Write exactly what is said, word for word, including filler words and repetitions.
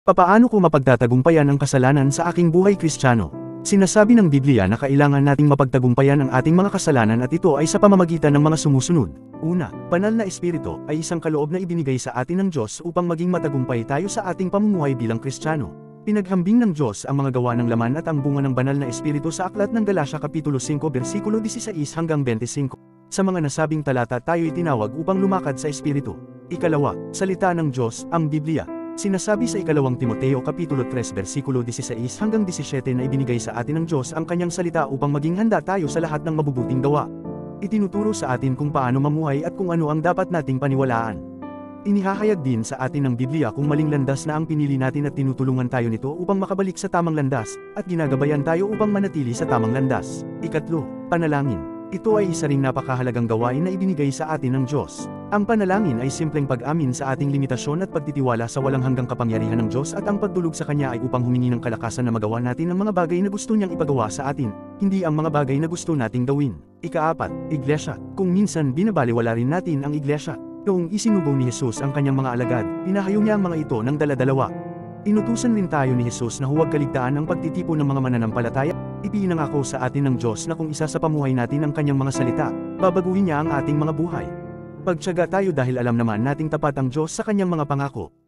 Papaano ko mapagtatagumpayan ang kasalanan sa aking buhay Kristiyano? Sinasabi ng Biblia na kailangan nating mapagtagumpayan ang ating mga kasalanan at ito ay sa pamamagitan ng mga sumusunod. Una, banal na espiritu ay isang kaloob na ibinigay sa atin ng Diyos upang maging matagumpay tayo sa ating pamumuhay bilang Kristiyano. Pinaghambing ng Diyos ang mga gawa ng laman at ang bunga ng banal na espiritu sa aklat ng Galacia Kapitulo five versikulo sixteen hanggang twenty-five. Sa mga nasabing talata tayo'y tinawag upang lumakad sa espiritu. Ikalawa, salita ng Diyos, ang Biblia. Sinasabi sa ikalawang Timoteo Kapitulo three versikulo sixteen hanggang seventeen na ibinigay sa atin ng Diyos ang kanyang salita upang maging handa tayo sa lahat ng mabubuting gawa. Itinuturo sa atin kung paano mamuhay at kung ano ang dapat nating paniwalaan. Inihahayag din sa atin ng Biblia kung maling landas na ang pinili natin at tinutulungan tayo nito upang makabalik sa tamang landas, at ginagabayan tayo upang manatili sa tamang landas. Ikatlo, panalangin. Ito ay isa ring napakahalagang gawain na ibinigay sa atin ng Diyos. Ang panalangin ay simpleng pag-amin sa ating limitasyon at pagtitiwala sa walang hanggang kapangyarihan ng Diyos, at ang pagdulog sa Kanya ay upang humingi ng kalakasan na magawa natin ang mga bagay na gusto niyang ipagawa sa atin, hindi ang mga bagay na gusto nating gawin. Ikaapat, iglesia. Kung minsan binabaliwala rin natin ang iglesia. Noong isinugo ni Jesus ang kanyang mga alagad, pinahayo niya ang mga ito ng dala-dalawa. Inutusan rin tayo ni Jesus na huwag kaligtaan ang pagtitipon ng mga mananampalataya. Ipinangako sa atin ng Diyos na kung isa sa pamuhay natin ang kanyang mga salita, babaguhin niya ang ating mga buhay. Pagtiyaga tayo dahil alam naman nating tapat ang Diyos sa kanyang mga pangako.